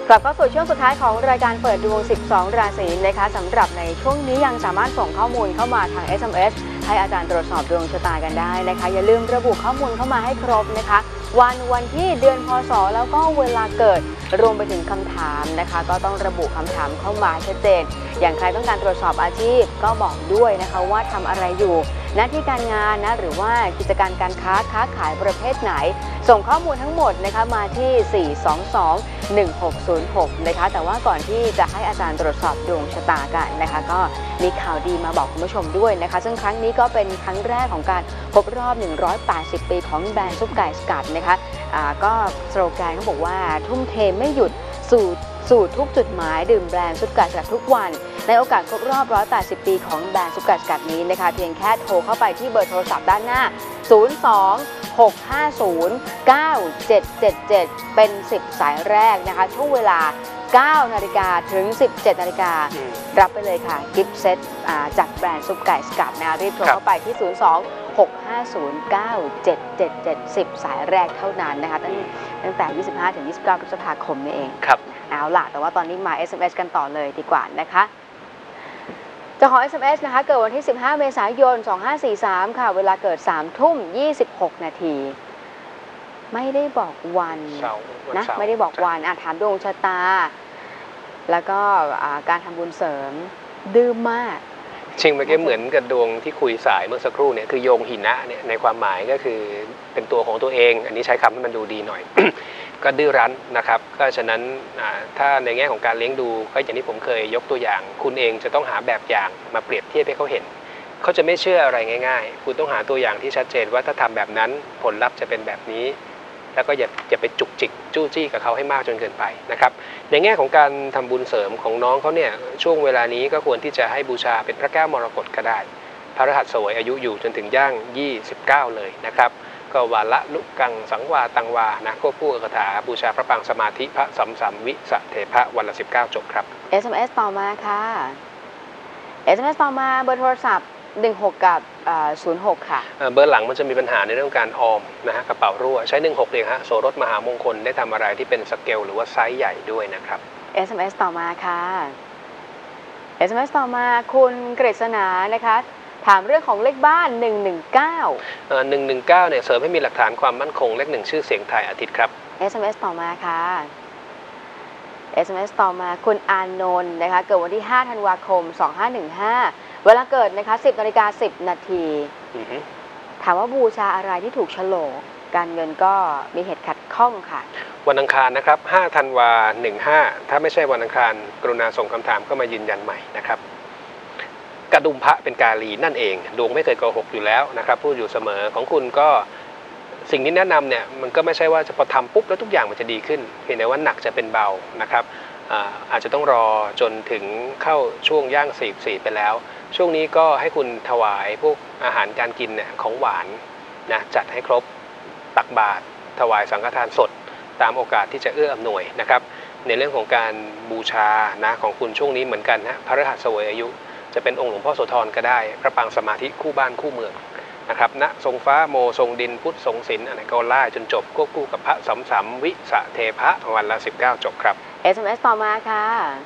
กลับเข้าสู่ช่วงสุดท้ายของรายการเปิดดวง 12 ราศีนะคะสำหรับในช่วงนี้ยังสามารถส่งข้อมูลเข้ามาทาง SMS ให้อาจารย์ตรวจสอบดวงชะตากันได้นะคะอย่าลืมระบุข้อมูลเข้ามาให้ครบนะคะวันที่เดือนพศแล้วก็เวลาเกิดรวมไปถึงคำถามนะคะก็ต้องระบุคำถามเข้ามาชัดเจนอย่างใครต้องการตรวจสอบอาชีพก็บอกด้วยนะคะว่าทำอะไรอยู่หน้าที่การงานนะหรือว่ากิจการการค้าขายประเภทไหนส่งข้อมูลทั้งหมดนะคะมาที่ 422-1606 นะคะแต่ว่าก่อนที่จะให้อาจารย์ตรวจสอบดวงชะตากันนะคะก็มีข่าวดีมาบอกคุณผู้ชมด้วยนะคะซึ่งครั้งนี้ก็เป็นครั้งแรกของการครบรอบ180 ปีของแบรนด์ซุปไก่สกัดนะคะก็สโลแกนเขาบอกว่าทุ่มเทไม่หยุดสู่ทุกจุดหมายดื่มแบรนด์ซุปไก่สกัดทุกวันในโอกาสครบรอบ180 ปีของแบรนด์ซุปไก่สกัดนี้นะคะเพียงแค่โทรเข้าไปที่เบอร์โทรศัพท์ด้านหน้า 02-650-9777 เป็น 10 สายแรกนะคะช่วงเวลา 9 นาฬิกาถึง 17 นาฬิการับไปเลยค่ะกิฟต์เซตจากแบรนด์ซุปไก่สกัดนะรีบโทรเข้าไปที่ 02-650-9777 10 สายแรกเท่านั้นนะคะตั้งแต่ 25 ถึง 29 พฤษภาคมนี่เองครับเอาล่ะแต่ว่าตอนนี้มา SMS กันต่อเลยดีกว่านะคะเจ้าของ SMS นะคะเกิดวันที่ 15 เมษายน 2543 ค่ะเวลาเกิด 3:26 นาทีไม่ได้บอกวันนะไม่ได้บอกวันถามดวงชะตาแล้วก็การทำบุญเสริมดื้อมากจริงเมื่อกี้เหมือนกับดวงที่คุยสายเมื่อสักครู่เนี่ยคือโยงหินะเนี่ยในความหมายก็คือเป็นตัวของตัวเองอันนี้ใช้คำให้มันดูดีหน่อย ก็ดื้อรั้นนะครับก็ฉะนั้นถ้าในแง่ของการเลี้ยงดูก็อย่างที่ผมเคยยกตัวอย่างคุณเองจะต้องหาแบบอย่างมาเปรียบเทียบให้เขาเห็นเขาจะไม่เชื่ออะไรง่ายๆคุณต้องหาตัวอย่างที่ชัดเจนว่าถ้าทำแบบนั้นผลลัพธ์จะเป็นแบบนี้แล้วก็อย่าไปจุกจิกจู้จี้กับเขาให้มากจนเกินไปนะครับในแง่ของการทำบุญเสริมของน้องเขาเนี่ยช่วงเวลานี้ก็ควรที่จะให้บูชาเป็นพระแก้วมรกตก็ได้พระรหัสสวยอายุอยู่จนถึงย่าง29เลยนะครับก็วาละลุกังสังวาตังวานะก็ผู้คาถาบูชาพระปางสมาธิพระสัมสัมวิสะเทพะวันละ19จบครับ SMS ต่อมาค่ะ SMS ต่อมาเบอร์โทรศัพท์16กับ06ค่ะเบอร์หลังมันจะมีปัญหาในเรื่องการออมนะฮะกระเป๋ารั่วใช้16เลยฮะโสรถมหามงคลได้ทำอะไรที่เป็นสเกลหรือว่าไซส์ใหญ่ด้วยนะครับ SMS ต่อมาค่ะ SMS ต่อมาคุณกฤษณานะคะถามเรื่องของเลขบ้าน119 เนี่ยเสริมให้มีหลักฐานความมั่นคงเลข1ชื่อเสียงไทยอาทิตย์ครับ SMS ต่อมาค่ะ SMS ต่อมาคุณอานนท์นะคะเกิดวันที่5ธันวาคม2515เวลาเกิดนะคะ10:10 นาทีถามว่าบูชาอะไรที่ถูกโฉลกการเงินก็มีเหตุขัดข้องค่ะวันอังคารนะครับ5ธันวา15ถ้าไม่ใช่วันอังคารกรุณาส่งคำถามเข้ามายืนยันใหม่นะครับกระดุมพระเป็นกาลีนั่นเองดวงไม่เคยโกหกอยู่แล้วนะครับพูดอยู่เสมอของคุณก็สิ่งที่แนะนำเนี่ยมันก็ไม่ใช่ว่าจะพอทำปุ๊บแล้วทุกอย่างมันจะดีขึ้นเพียงแต่ว่าหนักจะเป็นเบานะครับอาจจะต้องรอจนถึงเข้าช่วงย่าง44ไปแล้วช่วงนี้ก็ให้คุณถวายพวกอาหารการกินเนี่ยของหวานนะจัดให้ครบตักบาตรถวายสังฆทานสดตามโอกาสที่จะเอื้ออำนวยนะครับในเรื่องของการบูชานะของคุณช่วงนี้เหมือนกันนะพระรหัสเสวยอายุจะเป็นองค์หลวงพ่อโสธรก็ได้พระปางสมาธิคู่บ้านคู่เมืองนะครับณทรงฟ้าโมทรงดินพุทธทรงศิลป์อะไรก็ไล่จนจบควบคู่กับพระสัมสัมวิสะเทพะวันละ19จบครับ SMS ต่อมาค่ะ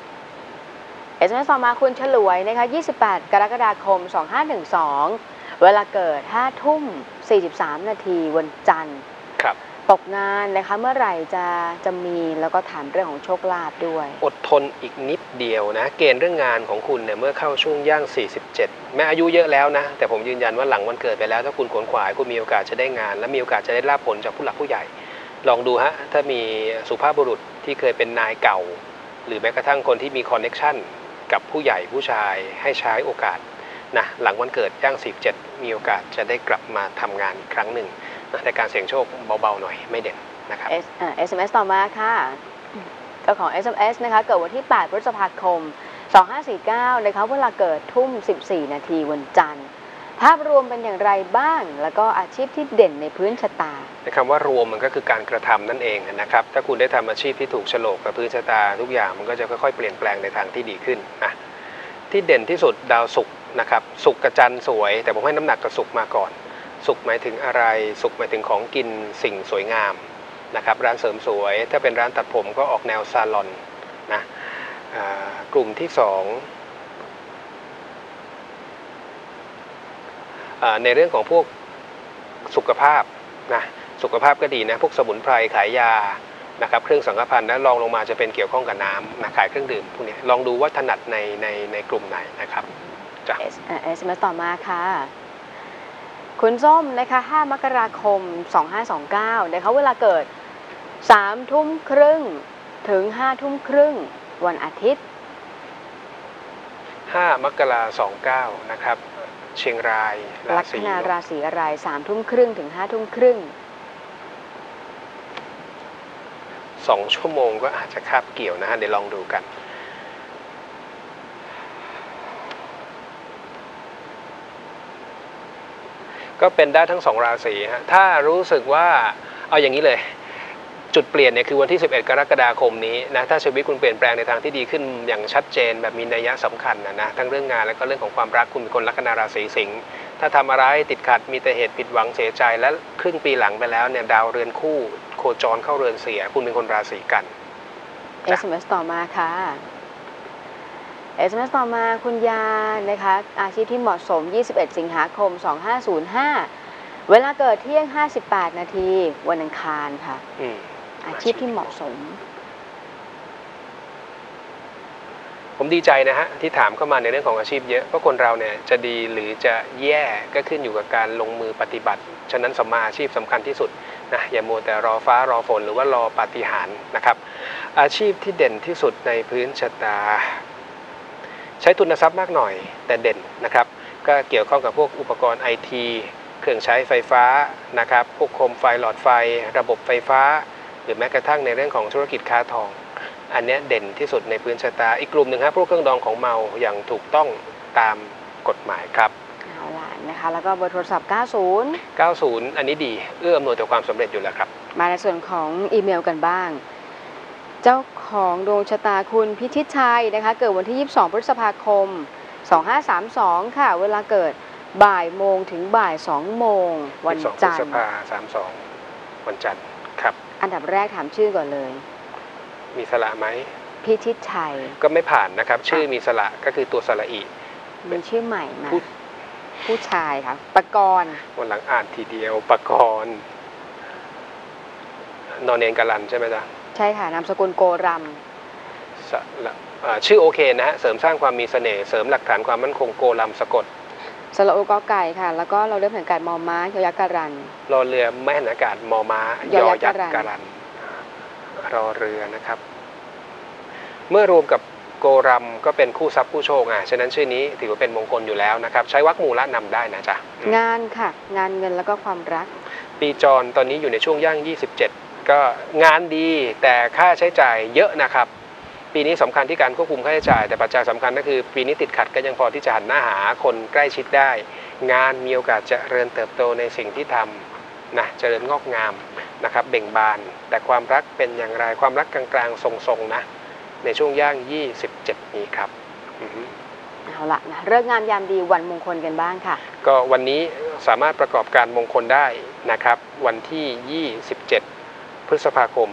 SMS ต่อมาคุณฉลวยนะคะ28 กรกฎาคม 2512เวลาเกิด5:43 นาทีวันจันทร์ครับตกงานนะคะเมื่อไหร่จะมีแล้วก็ถามเรื่องของโชคลาภด้วยอดทนอีกนิดเดียวนะเกณฑ์เรื่องงานของคุณเนี่ยเมื่อเข้าช่วงย่าง47แม้อายุเยอะแล้วนะแต่ผมยืนยันว่าหลังวันเกิดไปแล้วถ้าคุณขวนขวายคุณมีโอกาสจะได้งานและมีโอกาสจะได้รับผลจากผู้หลักผู้ใหญ่ลองดูฮะถ้ามีสุภาพบุรุษที่เคยเป็นนายเก่าหรือแม้กระทั่งคนที่มีคอนเน็กชันกับผู้ใหญ่ผู้ชายให้ใช้โอกาสนะหลังวันเกิดย่าง47มีโอกาสจะได้กลับมาทำงานอีกครั้งหนึ่งแต่การเสี่ยงโชคเบาๆหน่อยไม่เด่นนะครับ SMS ต่อมาค่ะเจ้าของ SMS นะคะเกิดวันที่8พฤษภาคม2549นะคะเวลาเกิด14:00 นาทีวันจันทร์ภาพรวมเป็นอย่างไรบ้างแล้วก็อาชีพที่เด่นในพื้นชะตาคำว่ารวมมันก็คือการกระทำนั่นเองนะครับถ้าคุณได้ทำอาชีพที่ถูกโฉลกกับพื้นชะตาทุกอย่างมันก็จะค่อยๆเปลี่ยนแปลงในทางที่ดีขึ้นนะที่เด่นที่สุดดาวศุกร์นะครับศุกร์กับจันทร์สวยแต่ผมให้น้ำหนักกับศุกร์มาก่อนศุกร์หมายถึงอะไรศุกร์หมายถึงของกินสิ่งสวยงามนะครับร้านเสริมสวยถ้าเป็นร้านตัดผมก็ออกแนวซาลอนนะกลุ่มที่สองในเรื่องของพวกสุขภาพนะสุขภาพก็ดีนะพวกสมุนไพรขายยานะครับเครื่องสังฆพันธ์นะลองลงมาจะเป็นเกี่ยวข้องกับน้ำนะขายเครื่องดื่มพวกนี้ลองดูว่าถนัดในกลุ่มไหนนะครับจ้ะ SMS ต่อมาค่ะคุณส้มนะคะ5 มกราคม 2529นะคะเวลาเกิด3 ทุ่มครึ่งถึง5 ทุ่มครึ่งวันอาทิตย์ 5 มกราคม 29นะครับเชียงรายลัคนาราศีอะไร3 ทุ่มครึ่งถึง5 ทุ่มครึ่ง 2 ชั่วโมงก็อาจจะคาบเกี่ยวนะฮะเดี๋ยวลองดูกันก็เป็นได้ทั้ง2 ราศีฮะถ้ารู้สึกว่าเอาอย่างนี้เลยจุดเปลี่ยนเนี่ยคือวันที่11 กรกฎาคมนี้นะถ้าชีวิตคุณเปลี่ยนแปลงในทางที่ดีขึ้นอย่างชัดเจนแบบมีนัยสำคัญนะทั้งเรื่องงานและก็เรื่องของความรักคุณเป็นคนลัคนาราศีสิงห์ถ้าทำอะไรติดขัดมีแต่เหตุผิดหวังเสียใจและครึ่งปีหลังไปแล้วเนี่ยดาวเรือนคู่โคจรเข้าเรือนเสียคุณเป็นคนราศีกัน SMS ต่อมาค่ะ SMS ต่อมาคุณยานะคะอาชีพที่เหมาะสม21 สิงหาคม 2505เวลาเกิดเที่ยง58 นาทีวันอังคารค่ะอาชีพที่เหมาะสมผมดีใจนะฮะที่ถามเข้ามาในเรื่องของอาชีพเยอะเพราะคนเราเนี่ยจะดีหรือจะแย่ก็ขึ้นอยู่กับการลงมือปฏิบัติฉะนั้นสัมมาอาชีพสำคัญที่สุดนะอย่ามัวแต่รอฟ้ารอฝนหรือว่ารอปาฏิหาริย์นะครับอาชีพที่เด่นที่สุดในพื้นชะตาใช้ทุนทรัพย์มากหน่อยแต่เด่นนะครับก็เกี่ยวข้องกับพวกอุปกรณ์ไอทีเครื่องใช้ไฟฟ้านะครับพวกโคมไฟหลอดไฟระบบไฟฟ้าหรือแม้กระทั่งในเรื่องของธุรกิจค้าทองอันนี้เด่นที่สุดในพื้นชะตาอีกกลุ่มหนึ่งครับพวกเครื่องดองของเมาอย่างถูกต้องตามกฎหมายครับเอาล่ะนะคะแล้วก็เบอร์โทรศัพท์ 90อันนี้ดีเอื้ออำนวยต่อความสำเร็จอยู่แล้วครับมาในส่วนของอีเมลกันบ้างเจ้าของดวงชะตาคุณพิชิตชัยนะคะเกิดวันที่22 พฤษภาคม 2532ค่ะเวลาเกิดบ่ายโมงถึงบ่าย2 โมงวันจันทร์ 22 พฤษภาคม 32วันจันทร์ครับอันดับแรกถามชื่อก่อนเลยมีสระไหมพิชิตชัยก็ไม่ผ่านนะครับชื่อมีสระก็คือตัวสระอีเป็นชื่อใหม่มาผู้ชายค่ะปกรณ์วันหลังอ่านทีเดียวปกรณ์นอนเนนกาลันใช่ไหมจ๊ะใช่ค่ะนามสกุลโกรัมชื่อโอเคนะฮะเสริมสร้างความมีเสน่ห์เสริมหลักฐานความมั่นคงโกรัมสะกดสระโอกอไก่ค่ะแล้วก็เราเริ่มเห็นการมอม้ายอยักษ์การันรอเรือไม่เห็นอากาศมอม้ายอยักษ์การันรอเรือนะครับเมื่อรวมกับโกรัมก็เป็นคู่ทรัพย์คู่โชคฉะนั้นชื่อนี้ถือว่าเป็นมงคลอยู่แล้วนะครับใช้วรรคมูลนำได้นะจ๊ะงานค่ะงานเงินแล้วก็ความรักปีจรตอนนี้อยู่ในช่วงย่าง27ก็งานดีแต่ค่าใช้จ่ายเยอะนะครับปีนี้สำคัญที่การควบคุมค่าใช้จ่ายแต่ปัจจัยสำคัญก็คือปีนี้ติดขัดก็ยังพอที่จะหันหน้าหาคนใกล้ชิดได้งานมีโอกาสจะเจริญเติบโตในสิ่งที่ทำนะเจริญงอกงามนะครับเบ่งบานแต่ความรักเป็นอย่างไรความรักกลางๆทรงๆนะในช่วงย่าง27นี้ครับเอาละนะเลิกงามยามดีวันมงคลกันบ้างค่ะก็วันนี้สามารถประกอบการมงคลได้นะครับวันที่27 พฤษภาคม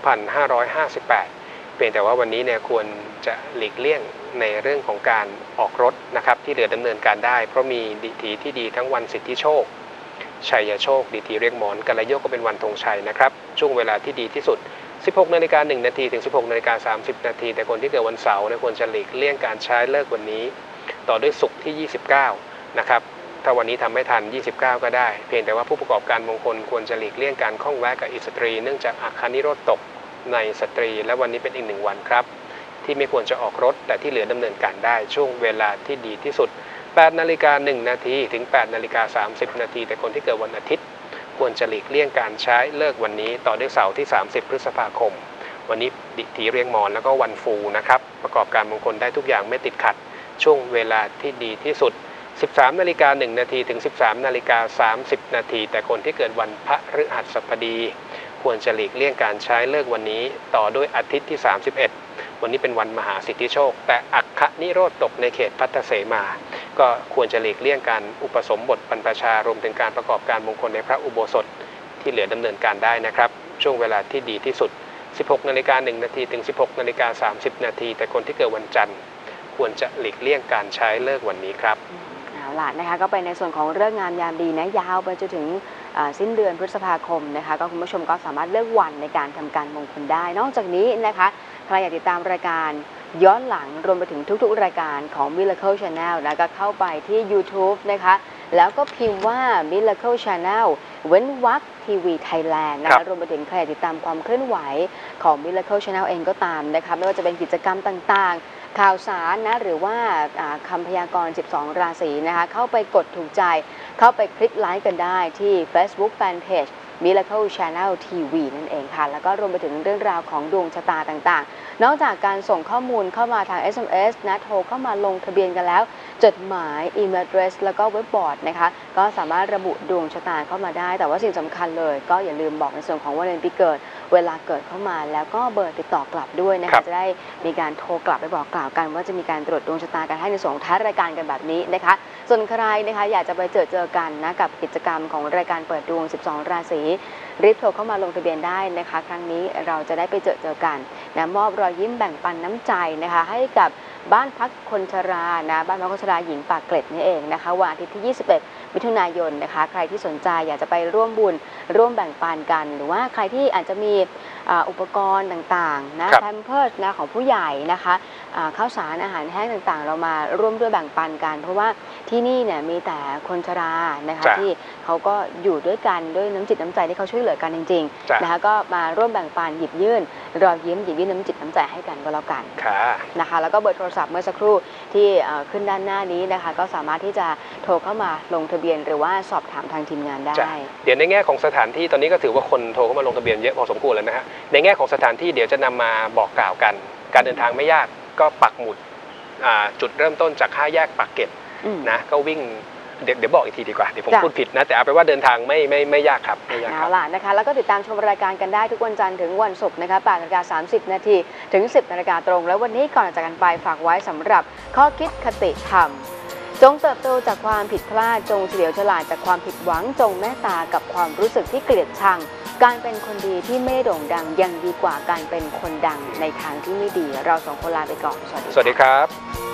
2558เพียงแต่ว่าวันนี้เนี่ยควรจะหลีกเลี่ยงในเรื่องของการออกรถนะครับที่เหลือดำเนินการได้เพราะมีดิถีที่ดีทั้งวันสิทธิโชคชัยโชคดิถีเรียกหมอนกัลยโยกก็เป็นวันธงชัยนะครับช่วงเวลาที่ดีที่สุด16 นาฬิกา 1 นาทีถึง 16 นาฬิกา 30 นาทีแต่คนที่เกิดวันเสาร์เนี่ยควรจะหลีกเลี่ยงการใช้เลิกวันนี้ต่อด้วยศุกร์ที่29นะครับถ้าวันนี้ทำไม่ทัน29ก็ได้เพียงแต่ว่าผู้ประกอบการมงคลควรจะหลีกเลี่ยงการข้องแวะกับอิสตรีเนื่องจากอัคคนิโรธตกในสตรีและวันนี้เป็นอีก1วันครับที่ไม่ควรจะออกรถแต่ที่เหลือดำเนินการได้ช่วงเวลาที่ดีที่สุด8 นาฬิกา 1 นาทีถึง 8 นาฬิกา 30 นาทีแต่คนที่เกิดวันอาทิตย์ควรจะหลีกเลี่ยงการใช้เลิกวันนี้ต่อด้วยเสาร์ที่30 พฤษภาคมวันนี้ดิถีเรียงหมอนแล้วก็วันฟูนะครับประกอบการมงคลได้ทุกอย่างไม่ติดขัดช่วงเวลาที่ดีที่สุด13 นาฬิกา 1 นาทีถึง 13 นาฬิกา 30 นาทีแต่คนที่เกิดวันพฤหัสบดีควรจะหลีกเลี่ยงการใช้เลิกวันนี้ต่อด้วยอาทิตย์ที่31วันนี้เป็นวันมหาสิทธิโชคแต่อัคคนิโรธตกในเขตพัทธเสมาก็ควรจะหลีกเลี่ยงการอุปสมบทบรรพชารวมถึงการประกอบการมงคลในพระอุโบสถที่เหลือดำเนินการได้นะครับช่วงเวลาที่ดีที่สุด 16 นาฬิกา 1 นาทีถึง 16 นาฬิกา 30 นาทีแต่คนที่เกิดวันจันทร์ควรจะหลีกเลี่ยงการใช้เลิกวันนี้ครับเอาล่ะนะคะก็ไปในส่วนของเรื่องงามยามดีนะยาวไปจนถึงสิ้นเดือนพฤษภาคมนะคะก็คุณผู้ชมก็สามารถเลือกวันในการทำการมงคลได้นอกจากนี้นะคะใครอยากติดตามรายการย้อนหลังรวมไปถึงทุกๆรายการของ Miracle Channel นะก็เข้าไปที่ YouTube นะคะแล้วก็พิมพ์ว่า Miracle Channel เว้นวรรคทีวีไทยแลนด์นะคะรวมไปถึงใครอยากติดตามความเคลื่อนไหวของ Miracle Channel เองก็ตามนะคะไม่ว่าจะเป็นกิจกรรมต่างๆข่าวสารนะหรือว่าคำพยากรณ์ 12 ราศีนะคะเข้าไปกดถูกใจเข้าไปคลิกไลค์กันได้ที่ Facebook Fanpage Miracle Channel TV นั่นเองค่ะแล้วก็รวมไปถึงเรื่องราวของดวงชะตาต่างๆนอกจากการส่งข้อมูลเข้ามาทาง SMS นะโทรเข้ามาลงทะเบียนกันแล้วจดหมายอีเมล address แล้วก็เว็บบอร์ดนะคะก็สามารถระบุดวงชะตาเข้ามาได้แต่ว่าสิ่งสำคัญเลยก็อย่าลืมบอกในส่วนของวันเดือนปีเกิดเวลาเกิดเข้ามาแล้วก็เบอร์ติดต่อกลับด้วยนะคะจะได้มีการโทรกลับไปบอกกล่าวกันว่าจะมีการตรวจดวงชะตากันให้ในส่วนท้ายรายการกันแบบนี้นะคะส่วนใครนะคะอยากจะไปเจอกันนะกับกิจกรรมของรายการเปิดดวง 12 ราศีรีบโทรเข้ามาลงทะเบียนได้นะคะครั้งนี้เราจะได้ไปเจอกันนะมอบรอยยิ้มแบ่งปันน้ำใจนะคะให้กับบ้านพักคนชรานะบ้านพักคนชราหญิงปากเกร็ดนี่เองนะคะวันอาทิตย์ที่ 21 มิถุนายนนะคะใครที่สนใจอยากจะไปร่วมบุญร่วมแบ่งปันกันหรือว่าใครที่อาจจะมีอุปกรณ์ต่างๆนะแพมเพิร์สนะของผู้ใหญ่นะคะข้าวสารอาหารแห้งต่างๆเรามาร่วมด้วยแบ่งปันกันเพราะว่าที่นี่เนี่ยมีแต่คนชรานะคะที่เขาก็อยู่ด้วยกันด้วยน้ำจิตน้ำใจที่เขาช่วยเหลือกันจริงๆนะคะก็มาร่วมแบ่งปันหยิบยื่นรอยยิ้มหยิบยื่นน้ำจิตน้ำใจให้กันก็แล้วกันนะคะแล้วก็เบอร์โทรศัพท์เมื่อสักครู่ที่ขึ้นด้านหน้านี้นะคะก็สามารถที่จะโทรเข้ามาลงทะเบียนหรือว่าสอบถามทางทีมงานได้เดี๋ยวในแง่ของสถานที่ตอนนี้ก็ถือว่าคนโทรเข้ามาลงทะเบียนเยอะพอสมควรแล้วนะฮะในแง่ของสถานที่เดี๋ยวจะนำมาบอกกล่าวกันการเดินทางไม่ยากก็ปักหมุดจุดเริ่มต้นจาก5 แยกปากเกร็ดนะก็วิ่งเดี๋ยวบอกอีกทีดีกว่าเดี๋ยวผมพูดผิดนะแต่เอาไปว่าเดินทางไม่ยากครับไม่ยากครับเอาล่ะนะคะแล้วก็ติดตามชมรายการกันได้ทุกวันจันทร์ถึงวันศุกร์นะคะ 8:30 น.ถึง 10 นาฬิกาตรงแล้ววันนี้ก่อนจากกันไปฝากไว้สำหรับข้อคิดคติธรรมจงเติบโตจากความผิดพลาดจงเฉลียวฉลาดจากความผิดหวังจงเมตตากับความรู้สึกที่เกลียดชังการเป็นคนดีที่ไม่โด่งดังยังดีกว่าการเป็นคนดังในทางที่ไม่ดีเราสองคนลาไปก่อนสวัสดีครับ